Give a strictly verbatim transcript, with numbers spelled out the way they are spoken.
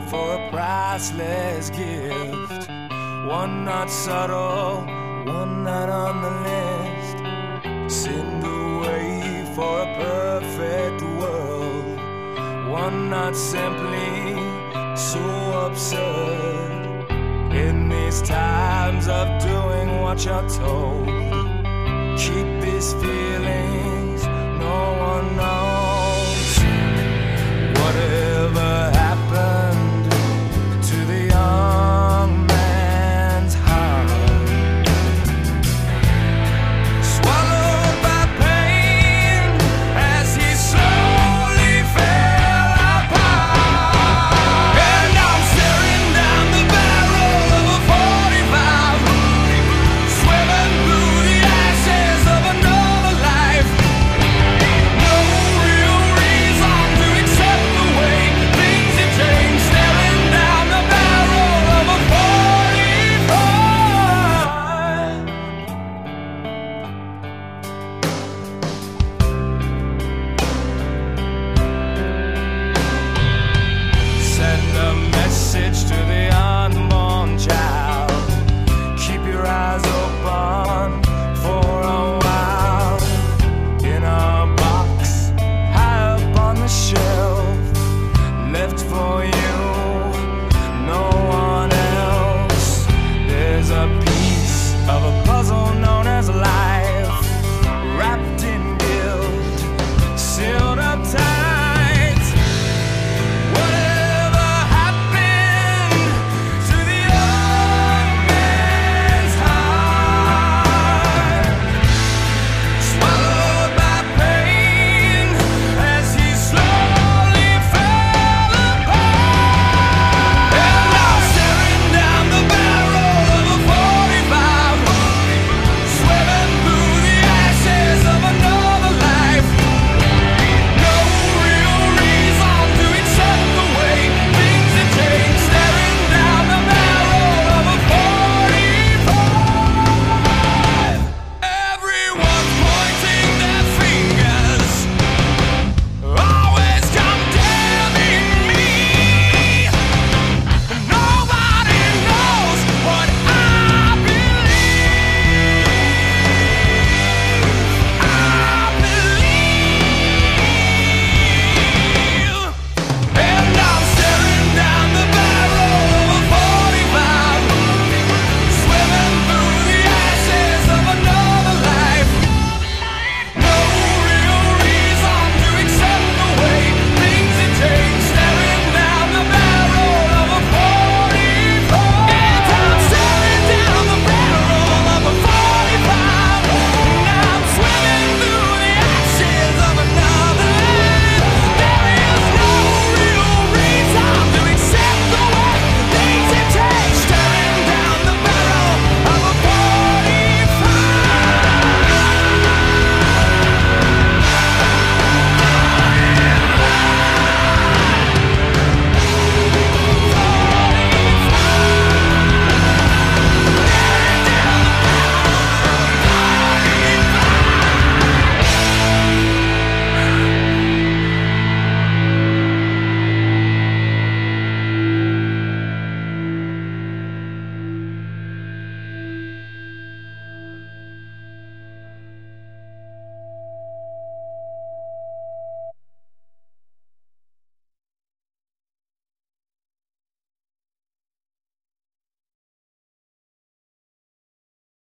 for a priceless gift. One not subtle, one not on the list. Send away for a perfect world. One not simply so absurd. In these times of doing what you're told, keep his feelings, no one knows. Whatever happened to the young man's heart, swallowed by pain as he slowly fell apart. And I'm staring down the barrel of a forty-five, swimming through the ashes of another life. No real reason to accept the way things have changed. Staring down the barrel of a forty-five. Send a message to the unborn child. Keep your eyes open for a while. In a box high up on the shelf, left for you.